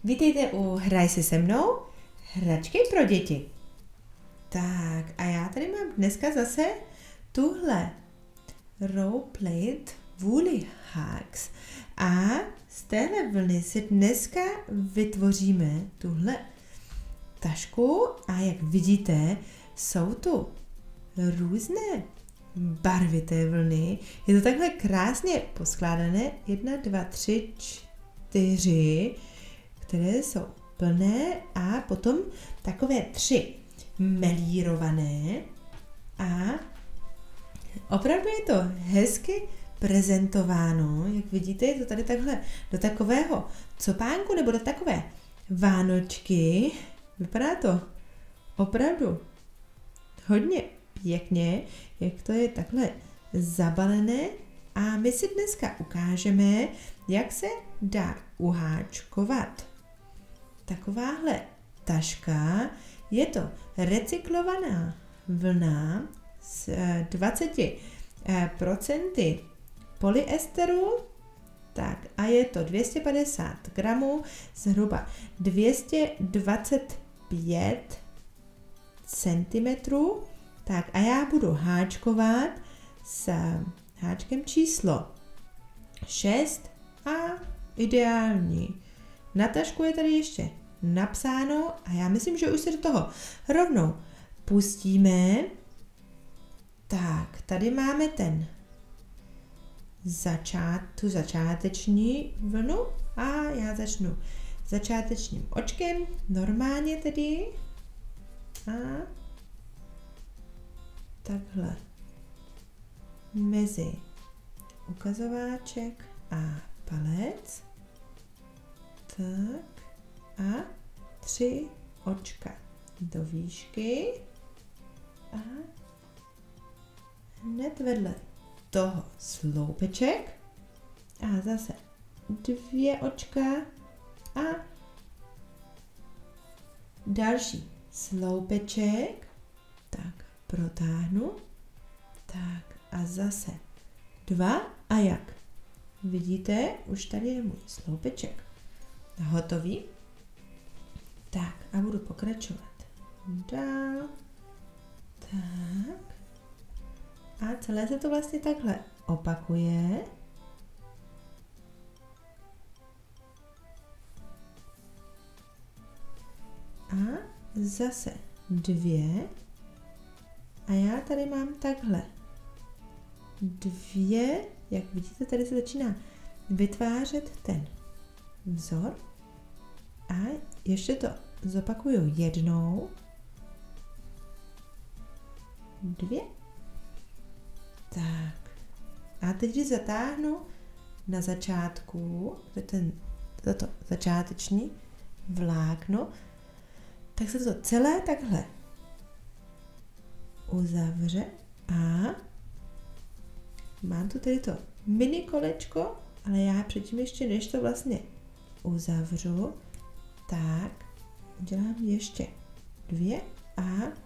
Vítejte u Hraj si se mnou, hračky pro děti. Tak a já tady mám dneska zase tuhle Role-Played Woolly Hugs. A z téhle vlny si dneska vytvoříme tuhle tašku a jak vidíte, jsou tu různé barvy té vlny. Je to takhle krásně poskládané. 1, 2, 3, 4, které jsou plné a potom takové 3 melírované a opravdu je to hezky prezentováno. Jak vidíte, je to tady takhle do takového copánku nebo do takové vánočky. Vypadá to opravdu hodně pěkně, jak to je takhle zabalené. A my si dneska ukážeme, jak se dá uháčkovat takováhle taška. Je to recyklovaná vlna s 20% polyesteru, tak a je to 250 gramů, zhruba 225 centimetrů. Tak a já budu háčkovat s háčkem číslo 6 a ideální. Na tašku je tady ještě napsáno a já myslím, že už se do toho rovnou pustíme. Tak, tady máme tu začáteční vlnu a já začnu začátečním očkem, normálně tedy. A takhle mezi ukazováček a palec. Tak a 3 očka do výšky a hned vedle toho sloupeček a zase 2 očka a další sloupeček, tak protáhnu, tak a zase 2 a jak vidíte, už tady je můj sloupeček hotový. Tak a budu pokračovat dál. Tak. A celé se to vlastně takhle opakuje. A zase 2. A já tady mám takhle 2, jak vidíte, tady se začíná vytvářet ten vzor. A ještě to zopakuju jednou. 2. Tak. A teď, když zatáhnu na začátku, toto začáteční vlákno, tak se to celé takhle uzavře a mám tu tady to mini kolečko, ale já předtím ještě, než to vlastně uzavřu, tak udělám ještě 2 a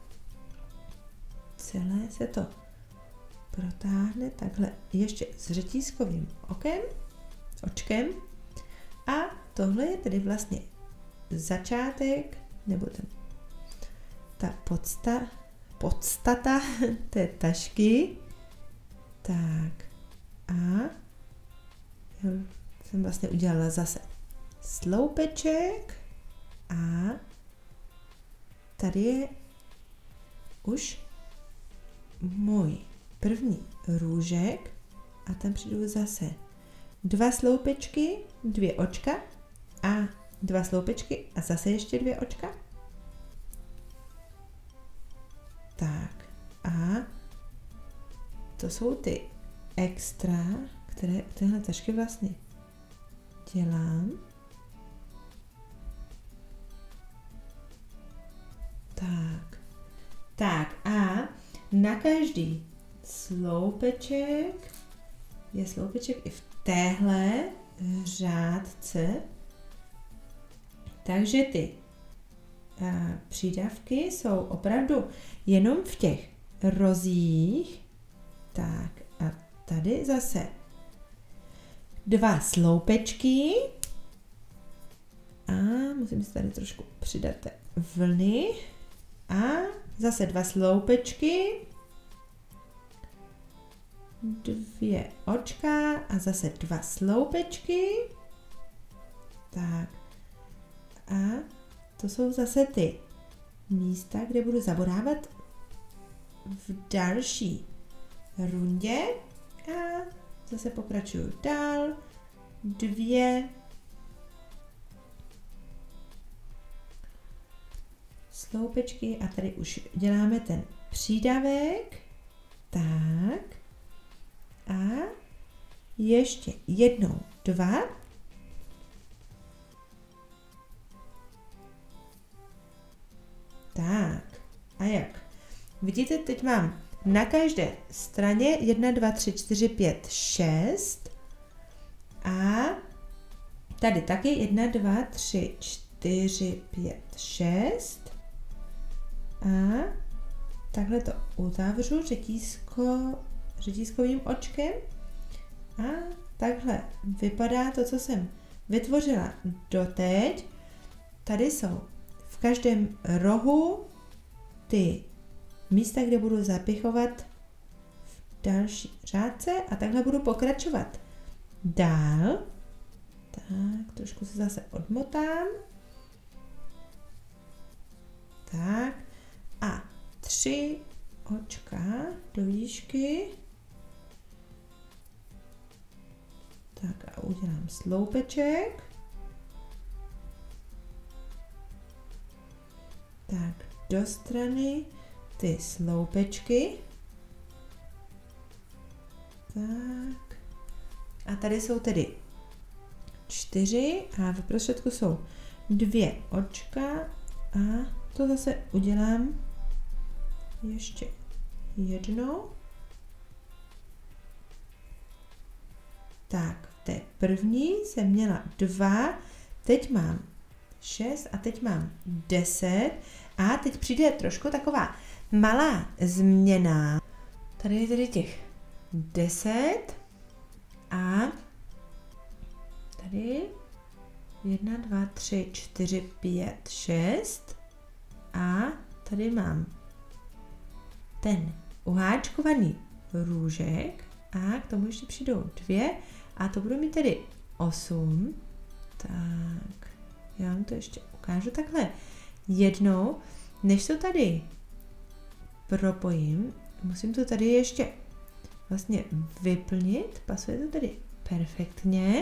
celé se to protáhne takhle ještě s řetízkovým očkem a tohle je tedy vlastně začátek nebo ta podstata té tašky. Tak a jsem vlastně udělala zase sloupeček a tady je už můj první růžek a tam přijdu zase 2 sloupečky, 2 očka a 2 sloupečky a zase ještě 2 očka. Tak a to jsou ty extra, které tyhle tašky vlastně dělám. Tak a na každý sloupeček je sloupeček i v téhle řádce. Takže ty přídavky jsou opravdu jenom v těch rozích. Tak a tady zase 2 sloupečky A musím si tady trošku přidat té vlny. A zase 2 sloupečky. 2 očka a zase 2 sloupečky. Tak. A to jsou zase ty místa, kde budu zaborávat v další rundě. A zase pokračuju dál. 2 sloupečky a tady už děláme ten přídavek. Tak. A ještě jednou 2. Tak. A jak? Vidíte, teď mám na každé straně 1, 2, 3, 4, 5, 6. A tady taky 1, 2, 3, 4, 5, 6. A takhle to uzavřu řetízkovým očkem. A takhle vypadá to, co jsem vytvořila doteď. Tady jsou v každém rohu ty místa, kde budu zapichovat v další řádce a takhle budu pokračovat dál. Tak, trošku se zase odmotám. Tak. A 3 očka do výšky. Tak a udělám sloupeček. Tak, do strany ty sloupečky. Tak. A tady jsou tedy 4 a v prostředku jsou 2 očka a to zase udělám ještě jednou. Tak, v té první jsem měla 2, teď mám 6 a teď mám 10 a teď přijde trošku taková malá změna. Tady je tedy těch 10 a tady 1, 2, 3, 4, 5, 6 a tady mám ten uháčkovaný růžek a k tomu ještě přijdou 2 a to budu mít tedy 8. Tak, já vám to ještě ukážu takhle jednou. Než to tady propojím, musím to tady ještě vlastně vyplnit. Pasuje to tady perfektně.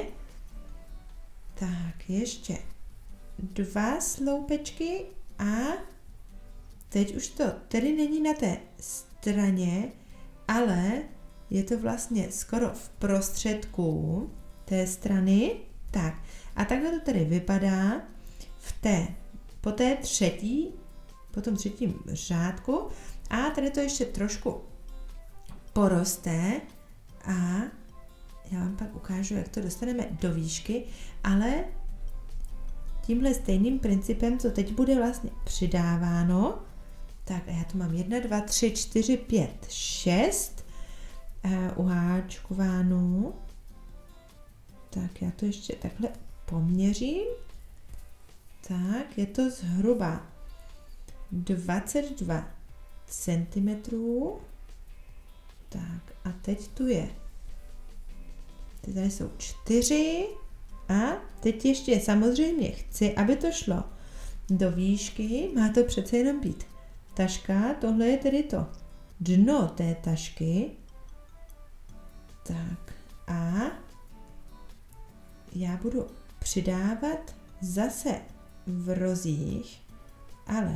Tak, ještě 2 sloupečky a teď už to tedy není na té straně, ale je to vlastně skoro v prostředku té strany. Tak, a takhle to tedy vypadá po tom třetím řádku a tady to ještě trošku poroste a já vám pak ukážu, jak to dostaneme do výšky, ale tímhle stejným principem, co teď bude vlastně přidáváno. Tak a já tu mám 1, 2, 3, 4, 5, 6 uháčkováno. Tak já to ještě takhle poměřím. Tak, je to zhruba 22 cm. Tak a teď tu je. Tady jsou 4 a teď ještě samozřejmě chci, aby to šlo do výšky. Má to přece jenom být taška. Tohle je tedy to dno té tašky. Tak a já budu přidávat zase v rozích, ale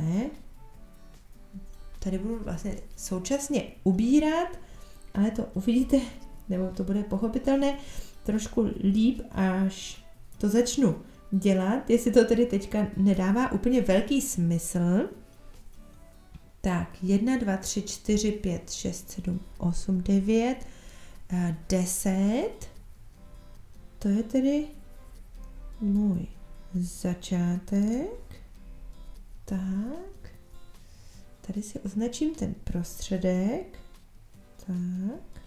tady budu vlastně současně ubírat, ale to uvidíte, nebo to bude pochopitelné trošku líp, až to začnu dělat, jestli to tedy teďka nedává úplně velký smysl. Tak, 1, 2, 3, 4, 5, 6, 7, 8, 9, 10. To je tedy můj začátek. Tak. Tady si označím ten prostředek. Tak.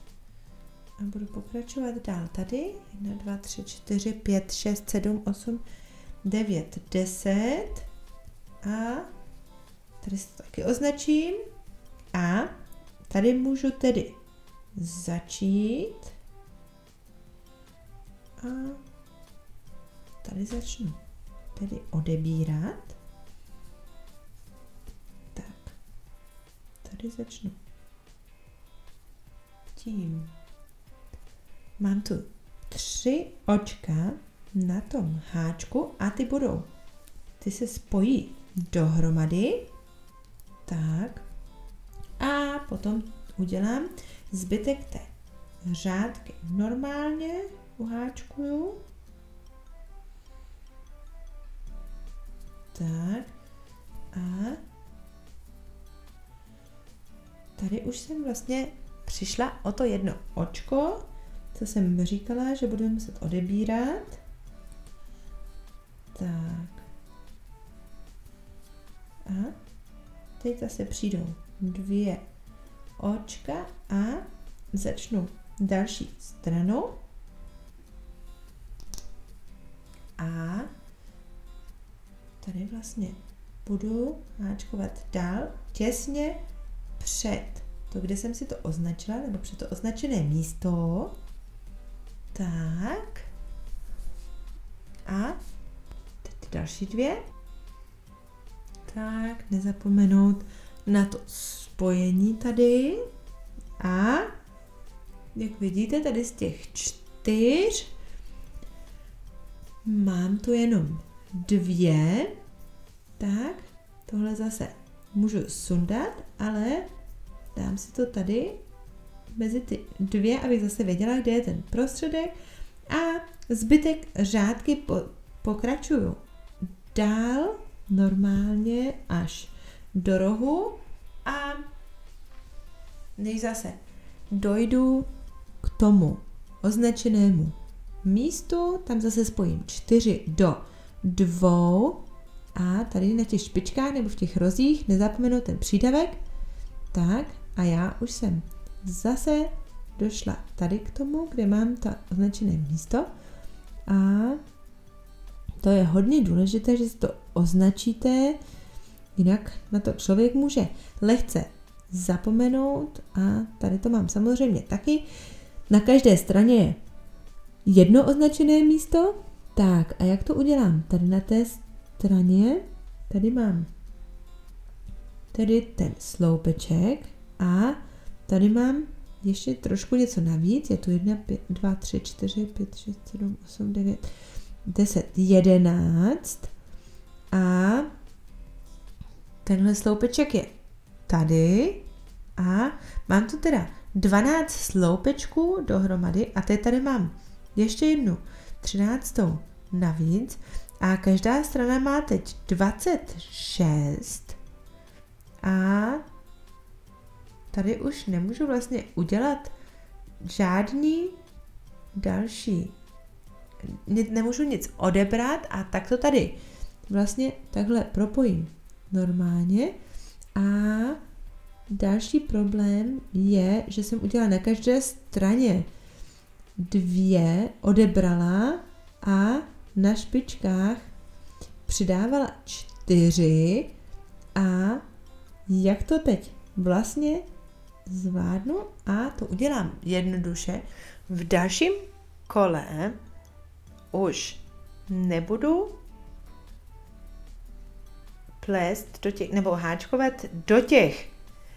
A budu pokračovat dál. Tady 1, 2, 3, 4, 5, 6, 7, 8, 9, 10 a tady se to taky označím a tady můžu tedy začít a tady začnu tedy odebírat. Tak, tady začnu tím. Mám tu 3 očka na tom háčku a ty se spojí dohromady. Tak. A potom udělám zbytek té řádky. Normálně uháčkuju. Tak. A tady už jsem vlastně přišla o to jedno očko, co jsem říkala, že budu muset odebírat. Tak. A teď zase přijdou 2 očka a začnu další stranu. A tady vlastně budu háčkovat dál těsně před to, kde jsem si to označila, nebo před to označené místo. Tak. A teď další 2. Tak, nezapomenout na to spojení tady. A jak vidíte, tady z těch 4 mám tu jenom 2. Tak, tohle zase můžu sundat, ale dám si to tady mezi ty 2, abych zase věděla, kde je ten prostředek. A zbytek řádky pokračuju dál normálně až do rohu a než zase dojdu k tomu označenému místu, tam zase spojím 4 do 2 a tady na těch špičkách nebo v těch rozích nezapomenu ten přídavek. Tak a já už jsem zase došla tady k tomu, kde mám to označené místo a to je hodně důležité, že si to označíte, jinak na to člověk může lehce zapomenout a tady to mám samozřejmě taky. Na každé straně je jedno označené místo. Tak a jak to udělám? Tady na té straně, tady mám tedy ten sloupeček a tady mám ještě trošku něco navíc. Je tu 1, 2, 3, 4, 5, 6, 7, 8, 9, 10, 11 a tenhle sloupeček je tady a mám tu teda 12 sloupečků dohromady a teď tady mám ještě jednu 13. navíc a každá strana má teď 26 a tady už nemůžu vlastně udělat žádný další, nemůžu nic odebrat a tak to tady vlastně takhle propojím normálně a další problém je, že jsem udělala na každé straně 2, odebrala a na špičkách přidávala 4 a jak to teď vlastně zvládnu a to udělám jednoduše. V dalším kole už nebudu plést do těch, nebo háčkovat do těch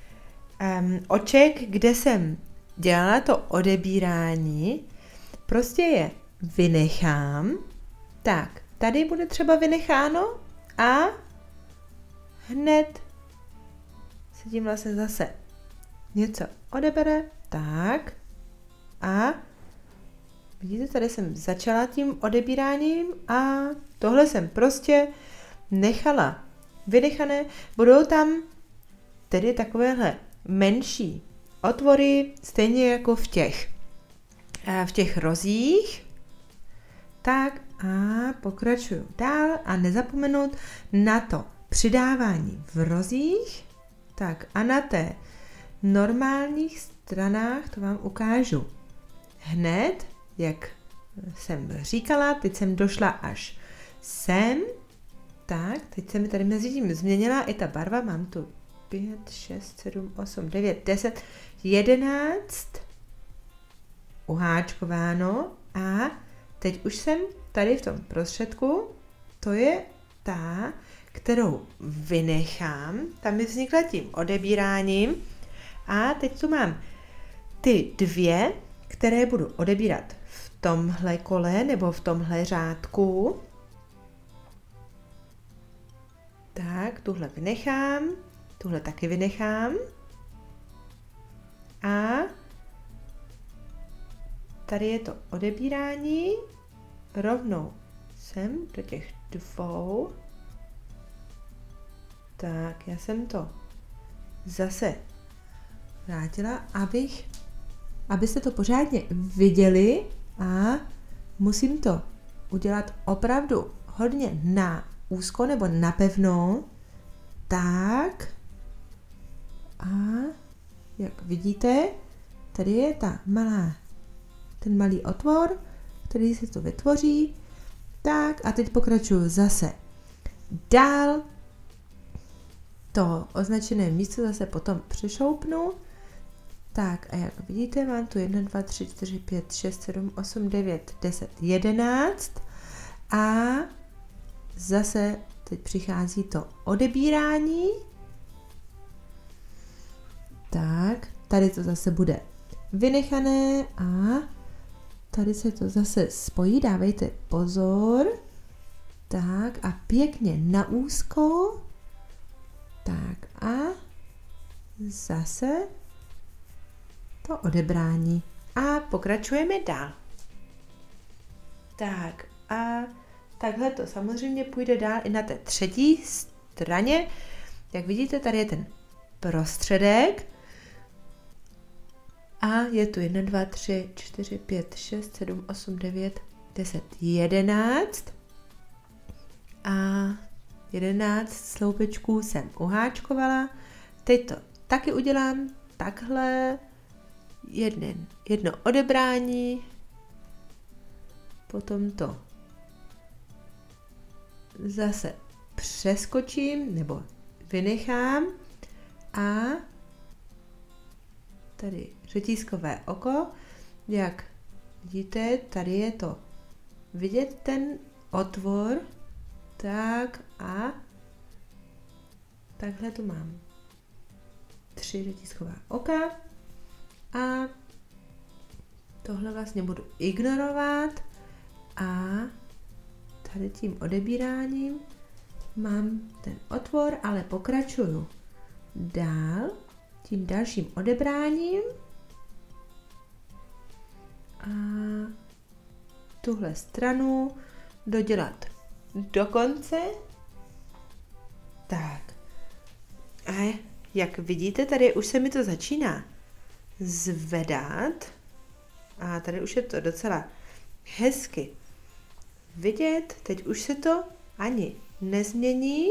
oček, kde jsem dělala to odebírání, prostě je vynechám. Tak, tady bude třeba vynecháno a hned se tím vlastně zase něco odebere, tak a vidíte, tady jsem začala tím odebíráním a tohle jsem prostě nechala vynechané. Budou tam tedy takovéhle menší otvory, stejně jako v těch rozích. Tak a pokračuju dál a nezapomenout na to přidávání v rozích. Tak a na té normálních stranách to vám ukážu hned, jak jsem říkala, teď jsem došla až sem, tak, teď se mi tady mezi tím změnila i ta barva, mám tu 5, 6, 7, 8, 9, 10, 11 uháčkováno a teď už jsem tady v tom prostředku, to je ta, kterou vynechám, tam mi vznikla tím odebíráním a teď tu mám ty dvě, které budu odebírat v tomhle kole nebo v tomhle řádku. Tak, tuhle vynechám, tuhle taky vynechám a tady je to odebírání rovnou sem do těch dvou. Tak, já jsem to zase vrátila, abyste to pořádně viděli a musím to udělat opravdu hodně na úzko nebo na pevno. Tak. A jak vidíte, tady je ten malý otvor, který se tu vytvoří. Tak a teď pokračuju zase dál. To označené místo zase potom přešoupnu. Tak a jak vidíte, mám tu 1, 2, 3, 4, 5, 6, 7, 8, 9, 10, 11 a zase teď přichází to odebírání. Tak, tady to zase bude vynechané a tady se to zase spojí, dávejte pozor. Tak a pěkně na úzko. Tak a zase to odebrání. A pokračujeme dál. Tak a takhle to samozřejmě půjde dál i na té třetí straně. Jak vidíte, tady je ten prostředek. A je tu 1, 2, 3, 4, 5, 6, 7, 8, 9, 10, 11. A 11 sloupečků jsem uháčkovala. Teď to taky udělám takhle. Jedno odebrání. Potom to zase přeskočím nebo vynechám a tady řetízkové oko, jak vidíte, tady je to vidět ten otvor, tak a takhle tu mám 3 řetízková oka a tohle vlastně budu ignorovat a tady tím odebíráním mám ten otvor, ale pokračuju dál tím dalším odebráním a tuhle stranu dodělat do konce. Tak. A jak vidíte, tady už se mi to začíná zvedat a tady už je to docela hezky vidět. Teď už se to ani nezmění.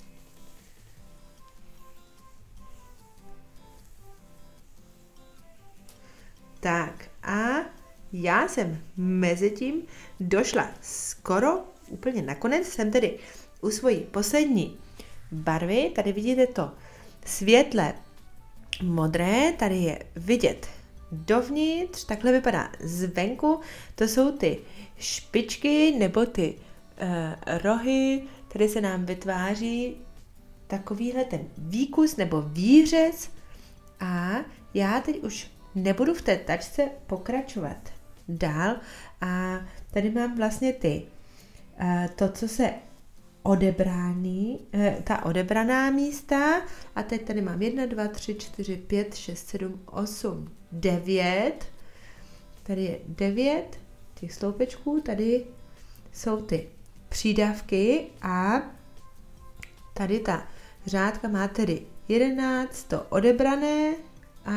Tak a já jsem mezi tím došla skoro úplně nakonec. Jsem tedy u svojí poslední barvy. Tady vidíte to světle modré. Tady je vidět dovnitř. Takhle vypadá zvenku. To jsou ty špičky nebo ty rohy. Tady se nám vytváří takovýhle ten výkus nebo výřez. A já teď už nebudu v té tačce pokračovat dál a tady mám vlastně to, co se odebrání, ta odebraná místa a teď tady mám 1, 2, 3, 4, 5, 6, 7, 8, 9, tady je 9 těch sloupečků, tady jsou ty přídavky a tady ta řádka má tedy 11 to odebrané a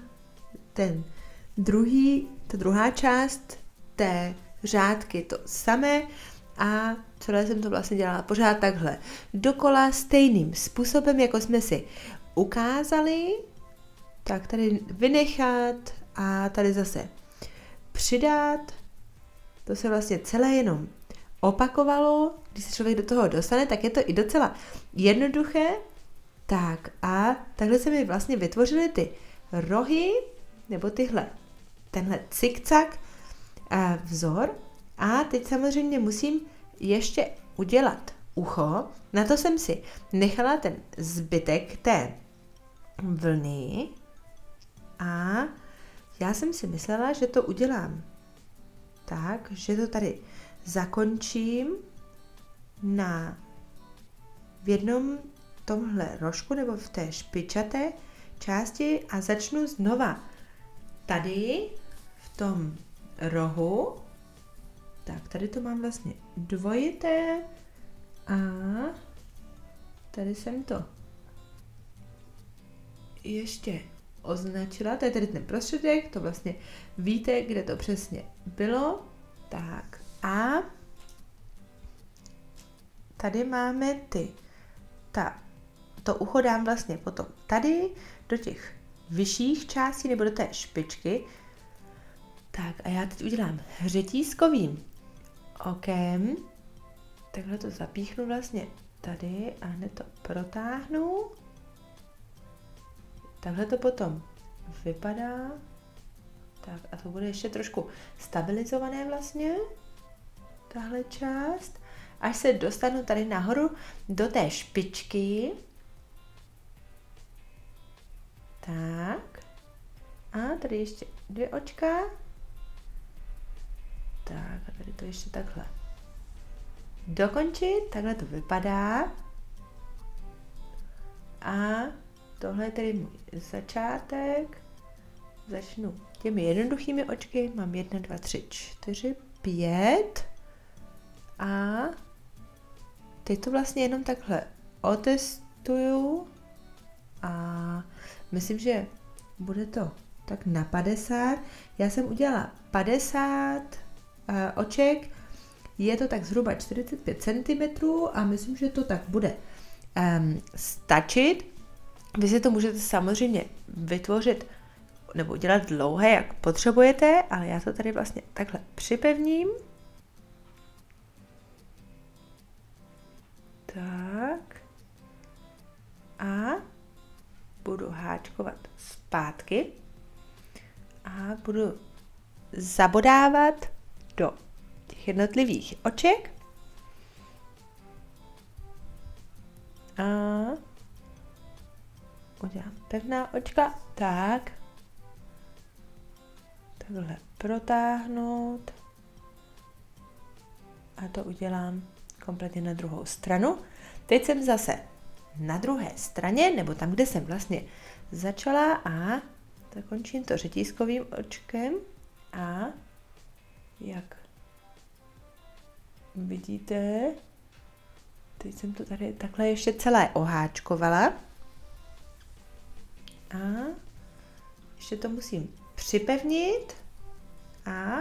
ta druhá část té řádky to samé a celé jsem to vlastně dělala pořád takhle dokola stejným způsobem, jako jsme si ukázali. Tak tady vynechat a tady zase přidat. To se vlastně celé jenom opakovalo, když se člověk do toho dostane, tak je to i docela jednoduché. Tak a takhle se mi vlastně vytvořily ty rohy, nebo tenhle cikcak vzor. A teď samozřejmě musím ještě udělat ucho. Na to jsem si nechala ten zbytek té vlny a já jsem si myslela, že to udělám tak, že to tady zakončím v jednom tomhle rožku nebo v té špičaté části a začnu znova tady v tom rohu. Tak, tady to mám vlastně dvojité a tady jsem to ještě označila, to je tady ten prostředek, to vlastně víte, kde to přesně bylo. Tak a tady máme to ucho dám vlastně potom tady do těch vyšších částí nebo do té špičky. Tak a já teď udělám řetízkovým okem. Takhle to zapíchnu vlastně tady a hned to protáhnu. Takhle to potom vypadá. Tak a to bude ještě trošku stabilizované vlastně. Tahle část. Až se dostanu tady nahoru do té špičky. Tak. A tady ještě 2 očka. Tak a tady to ještě takhle dokončit. Takhle to vypadá. A tohle je tedy můj začátek. Začnu těmi jednoduchými očky. Mám 1, 2, 3, 4, 5. A teď to vlastně jenom takhle otestuju. A myslím, že bude to tak na 50. Já jsem udělala 50 oček. Je to tak zhruba 45 cm a myslím, že to tak bude stačit. Vy si to můžete samozřejmě vytvořit nebo udělat dlouhé, jak potřebujete, ale já to tady vlastně takhle připevním. Tak. A budu háčkovat zpátky a budu zabodávat do těch jednotlivých oček. A udělám pevná očka, tak. Takhle protáhnout. A to udělám kompletně na druhou stranu. Teď jsem zase na druhé straně, nebo tam, kde jsem vlastně začala a zakončím to řetízkovým očkem a jak vidíte, teď jsem to tady takhle ještě celé oháčkovala a ještě to musím připevnit a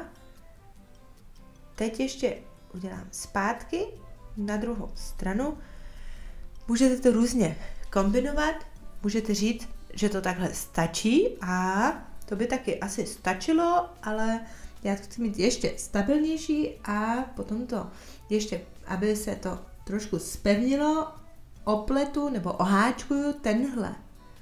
teď ještě udělám zpátky na druhou stranu. Můžete to různě kombinovat, můžete říct, že to takhle stačí a to by taky asi stačilo, ale já to chci mít ještě stabilnější a potom to ještě, aby se to trošku zpevnilo, opletu nebo oháčkuju tenhle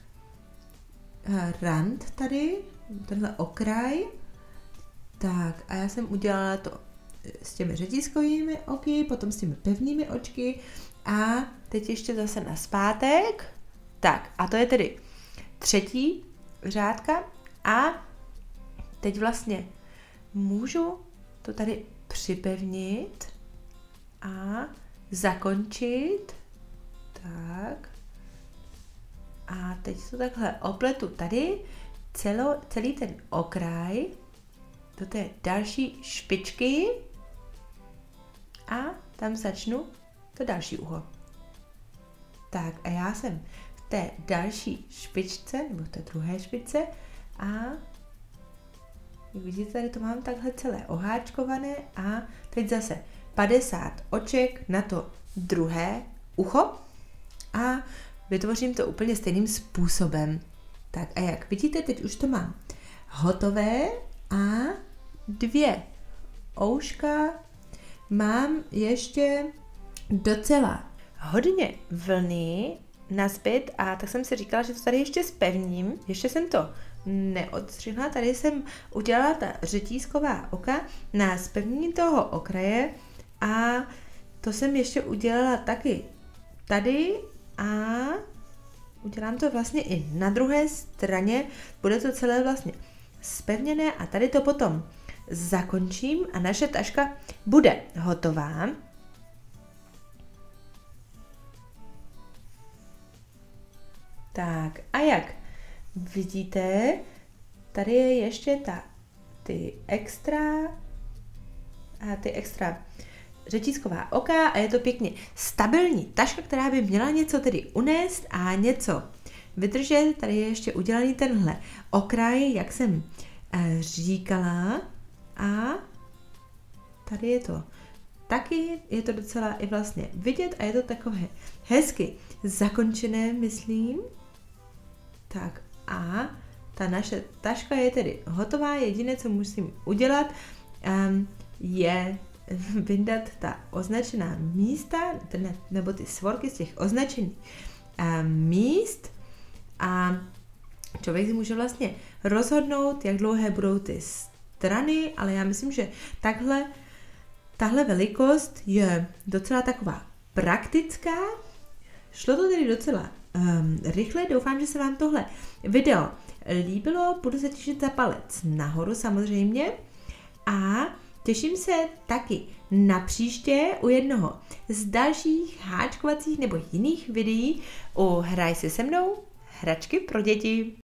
rand tady, tenhle okraj. Tak a já jsem udělala to s těmi řetízkovými oky, potom s těmi pevnými očky a teď ještě zase nazpátek. Tak a to je tedy třetí řádka a teď vlastně můžu to tady připevnit a zakončit. Tak. A teď to takhle opletu tady celý ten okraj do té další špičky a tam začnu to další uho. Tak a já jsem v té další špičce, nebo v té druhé špičce a jak vidíte, tady to mám takhle celé oháčkované a teď zase 50 oček na to druhé ucho a vytvořím to úplně stejným způsobem. Tak a jak vidíte, teď už to mám hotové a 2 ouška mám ještě docela hodně vlny nazbyt a tak jsem si říkala, že to tady ještě zpevním. Ještě jsem to neodstřihla, tady jsem udělala ta řetízková oka na zpevnění toho okraje a to jsem ještě udělala taky tady a udělám to vlastně i na druhé straně, bude to celé vlastně zpevněné a tady to potom zakončím a naše taška bude hotová. Tak a jak vidíte, tady je ještě ty extra řetízková oka a je to pěkně stabilní taška, která by měla něco tedy unést a něco vydržet. Tady je ještě udělaný tenhle okraj, jak jsem říkala, a tady je to taky, je to docela i vlastně vidět a je to takové hezky zakončené, myslím. Tak a ta naše taška je tedy hotová, jediné, co musím udělat, je vyndat ta označená místa, nebo ty svorky z těch označených míst a člověk si může vlastně rozhodnout, jak dlouhé budou ty strany, ale já myslím, že tahle velikost je docela taková praktická. Šlo to tedy docela rychle, doufám, že se vám tohle video líbilo, budu se těšit za palec nahoru samozřejmě a těším se taky na příště u jednoho z dalších háčkovacích nebo jiných videí u Hraj si se mnou, hračky pro děti.